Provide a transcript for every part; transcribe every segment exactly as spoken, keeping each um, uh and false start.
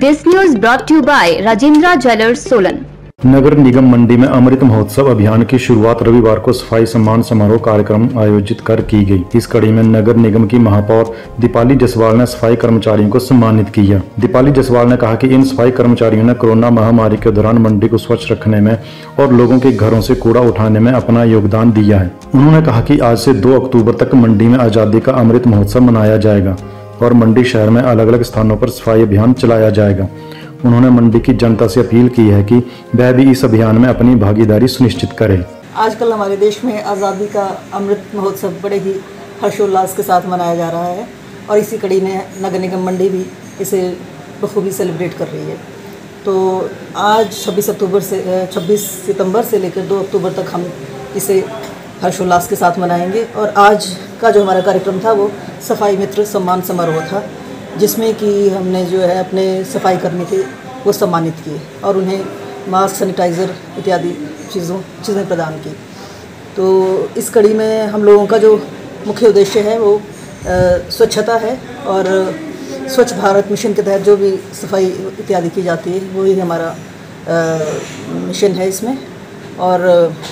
This news brought to you by Rajendra Jewellers, Solan। नगर निगम मंडी में अमृत महोत्सव अभियान की शुरुआत रविवार को सफाई सम्मान समारोह कार्यक्रम आयोजित कर की गई। इस कड़ी में नगर निगम की महापौर दीपाली जायसवाल ने सफाई कर्मचारियों को सम्मानित किया। दीपाली जायसवाल ने कहा कि इन सफाई कर्मचारियों ने कोरोना महामारी के दौरान मंडी को स्वच्छ रखने में और लोगों के घरों से कूड़ा उठाने में अपना योगदान दिया है। उन्होंने कहा कि आज से दो अक्टूबर तक मंडी में आजादी का अमृत महोत्सव मनाया जाएगा और मंडी शहर में अलग अलग स्थानों पर सफाई अभियान चलाया जाएगा। उन्होंने मंडी की जनता से अपील की है कि वह भी इस अभियान में अपनी भागीदारी सुनिश्चित करे। आजकल हमारे देश में आज़ादी का अमृत महोत्सव बड़े ही हर्षोल्लास के साथ मनाया जा रहा है और इसी कड़ी में नगर निगम मंडी भी इसे बखूबी सेलिब्रेट कर रही है। तो आज छब्बीस अक्टूबर से छब्बीस सितंबर से लेकर दो अक्टूबर तक हम इसे हर्षोल्लास के साथ मनाएंगे। और आज का जो हमारा कार्यक्रम था वो सफाई मित्र सम्मान समारोह था, जिसमें कि हमने जो है अपने सफाई कर्मी थे वो सम्मानित किए और उन्हें मास्क, सैनिटाइज़र इत्यादि चीज़ों चीज़ें प्रदान की। तो इस कड़ी में हम लोगों का जो मुख्य उद्देश्य है वो स्वच्छता है और स्वच्छ भारत मिशन के तहत जो भी सफाई इत्यादि की जाती है वही हमारा आ, मिशन है इसमें। और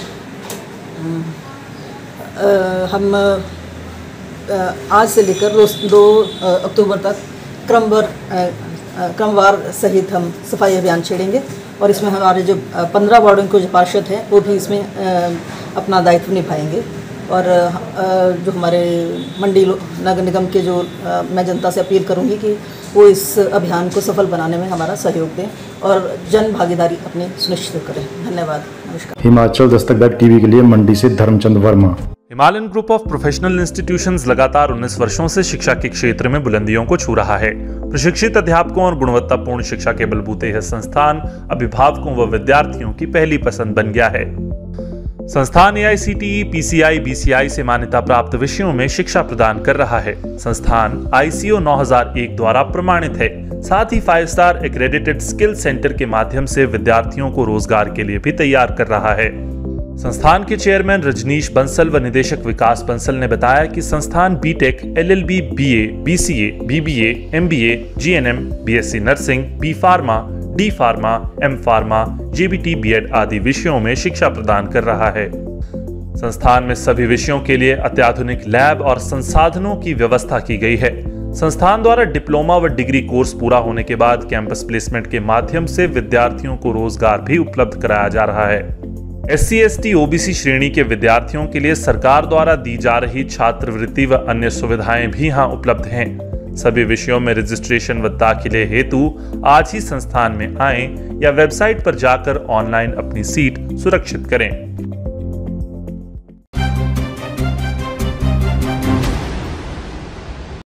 आ, हम आ, आज से लेकर दो अक्टूबर तक क्रमवार क्रमवार सहित हम सफाई अभियान छेड़ेंगे और इसमें हमारे जो पंद्रह वार्डों के जो पार्षद हैं वो भी इसमें अपना दायित्व निभाएंगे। और जो हमारे मंडी नगर निगम के जो मैं जनता से अपील करूंगी कि वो इस अभियान को सफल बनाने में हमारा सहयोग दें और जन भागीदारी अपनी सुनिश्चित करें। धन्यवाद। नमस्कार। हिमाचल दस्तक वेब टीवी के लिए मंडी से Dharamchand Verma. Himalayan group of professional institutions लगातार उन्नीस वर्षों से शिक्षा के क्षेत्र में बुलंदियों को छू रहा है। प्रशिक्षित अध्यापकों और गुणवत्तापूर्ण शिक्षा के बलबूते यह संस्थान अभिभावकों व विद्यार्थियों की पहली पसंद बन गया है। संस्थान A I C T E, P C I, B C I से मान्यता प्राप्त विषयों में शिक्षा प्रदान कर रहा है। संस्थान आई सी ओ नौ हज़ार एक द्वारा प्रमाणित है। साथ ही five star accredited skill centre के माध्यम से विद्यार्थियों को रोजगार के लिए भी तैयार कर रहा है। संस्थान के चेयरमैन रजनीश बंसल व निदेशक विकास बंसल ने बताया कि संस्थान B tech, L L B, B A, B C A, B B A, M B A, G N M, B S C nursing, B pharma, D pharma, M pharma, J B T B ed आदि विषयों में शिक्षा प्रदान कर रहा है। संस्थान में सभी विषयों के लिए अत्याधुनिक लैब और संसाधनों की व्यवस्था की गई है। संस्थान द्वारा डिप्लोमा व डिग्री कोर्स पूरा होने के बाद कैंपस प्लेसमेंट के माध्यम से विद्यार्थियों को रोजगार भी उपलब्ध कराया जा रहा है। S C S T O B C श्रेणी के विद्यार्थियों के लिए सरकार द्वारा दी जा रही छात्रवृत्ति व अन्य सुविधाएं भी यहाँ उपलब्ध हैं। सभी विषयों में रजिस्ट्रेशन व दाखिले हेतु आज ही संस्थान में आएं या वेबसाइट पर जाकर ऑनलाइन अपनी सीट सुरक्षित करें।